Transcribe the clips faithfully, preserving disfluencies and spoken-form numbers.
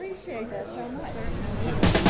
appreciate that so much.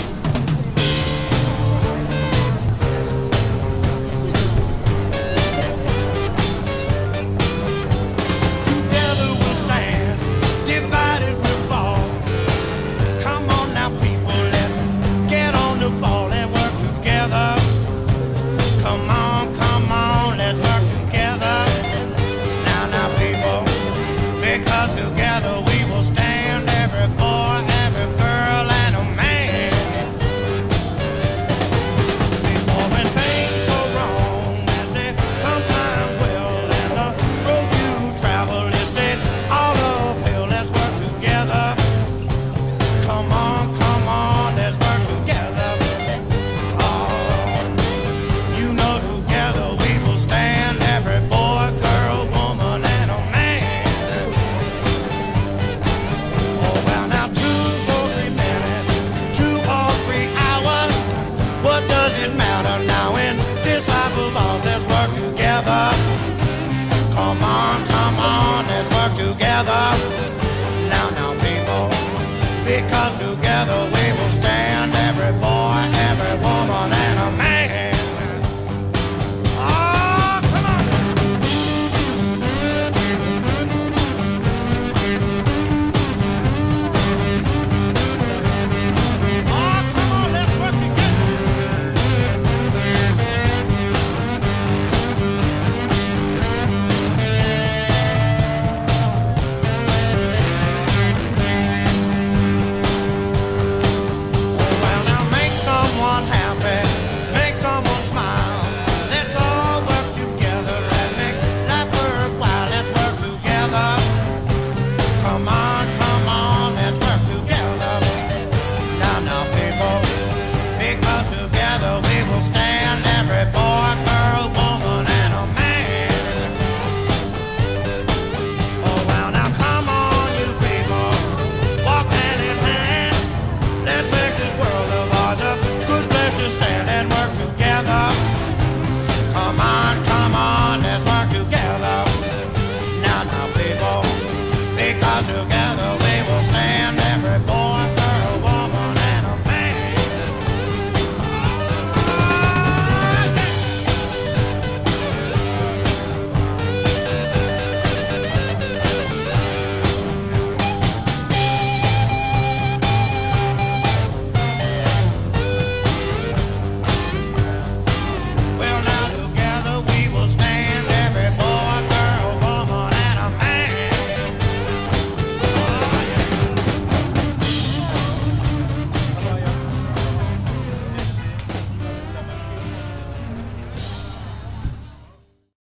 Together we'll stand, divided we'll fall. Come on now, people, let's get on the ball and work together. Come on, come on, let's work together. Now, now, people, because together we will stand, every boy, every girl, and a man. Before when things go wrong, as they sometimes will, and the road you travel is stays all uphill, let's work together. Come on, come on, let's work together. Oh, you know together we will stand, every boy, girl, woman, and a man. Oh, well now, two or three minutes, two or three hours, what does it matter now in this life of ours? Let's work together. Come on, come on, let's work together. Now, now, people, because together we will stand, every boy, every woman, and a man.